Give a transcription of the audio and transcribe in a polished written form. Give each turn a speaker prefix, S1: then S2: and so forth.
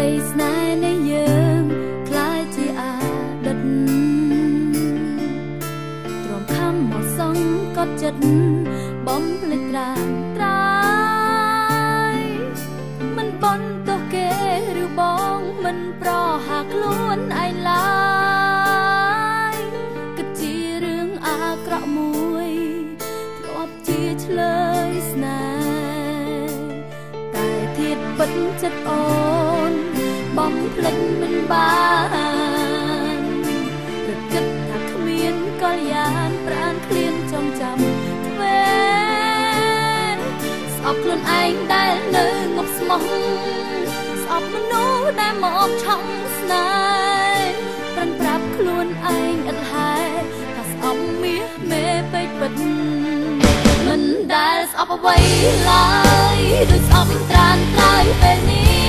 S1: ដីស្នេហ៍នៃយើងคล้ายជាអាដិតទ្រាំខំមកសងកត់ចិត្តបំភ្លេចត្រាំត្រៃមិនបន់ទោះគេឬបងមិនប្រហាខ្លួនឯងឡើយគិតជារឿងអាក្រក់មួយធ្លាប់ជាឆ្លើយស្នេហ៍តែធៀបពិតចិត្តអូនបំភ្លេចមិនបានរកគិតថាគ្មានកល្យានប្រានឃ្លានចងចាំទ្វេស្អប់ខ្លួនឯងដែលនៅងប់ស្មោះស្អប់មនុស្សដែលមកឆក់ស្នេហ៍ប្រឹងប្រាប់ខ្លួនឯងឥតហេតុថាស្អប់មាសមេពេកពិតមិនដែលស្អប់អ្វីឡើយដូចស្អប់ត្រានត្រៃពេលនេះ